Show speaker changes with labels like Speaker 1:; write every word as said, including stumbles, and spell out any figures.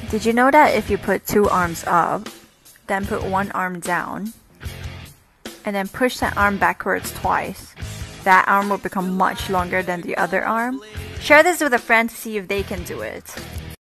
Speaker 1: Did you know that if you put two arms up, then put one arm down, and then push that arm backwards twice, that arm will become much longer than the other arm? Share this with a friend to see if they can do it.